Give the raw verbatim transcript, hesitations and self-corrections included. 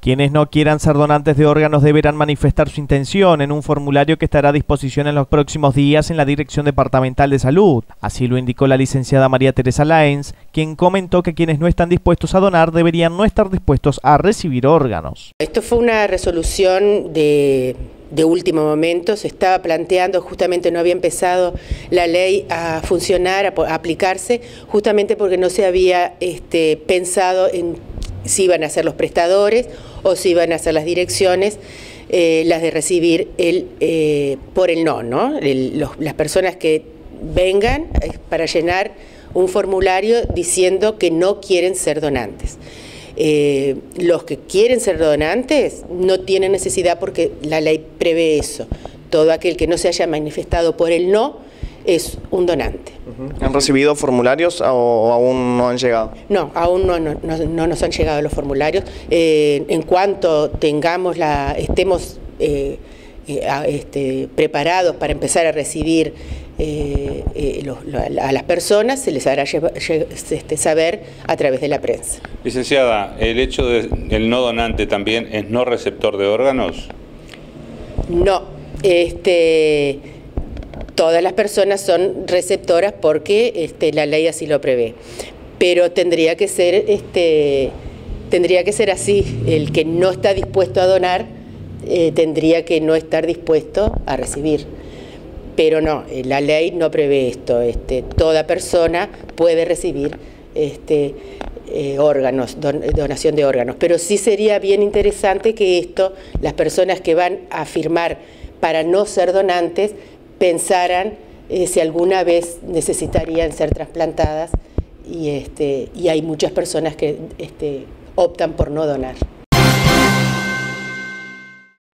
Quienes no quieran ser donantes de órganos deberán manifestar su intención en un formulario que estará a disposición en los próximos días en la Dirección Departamental de Salud. Así lo indicó la licenciada María Teresa Láenz, quien comentó que quienes no están dispuestos a donar deberían no estar dispuestos a recibir órganos. Esto fue una resolución de, de último momento, se estaba planteando, justamente no había empezado la ley a funcionar, a, a aplicarse, justamente porque no se había este, pensado en si iban a ser los prestadores o si iban a ser las direcciones eh, las de recibir el eh, por el no, ¿no? El, los, las personas que vengan para llenar un formulario diciendo que no quieren ser donantes. Eh, los que quieren ser donantes no tienen necesidad porque la ley prevé eso. Todo aquel que no se haya manifestado por el no es un donante. ¿Han recibido formularios o aún no han llegado? No, aún no, no, no, no nos han llegado los formularios. Eh, en cuanto tengamos la, estemos eh, eh, este, preparados para empezar a recibir eh, eh, los, a las personas, se les hará este, saber a través de la prensa. Licenciada, ¿el hecho del no donante también es no receptor de órganos? No, este... todas las personas son receptoras porque este, la ley así lo prevé, pero tendría que ser, este, tendría que ser así. El que no está dispuesto a donar eh, tendría que no estar dispuesto a recibir, pero no, la ley no prevé esto. Este, toda persona puede recibir este, eh, órganos, don, donación de órganos, pero sí sería bien interesante que esto, las personas que van a firmar para no ser donantes, pensaran eh, si alguna vez necesitarían ser trasplantadas y, este, y hay muchas personas que este, optan por no donar.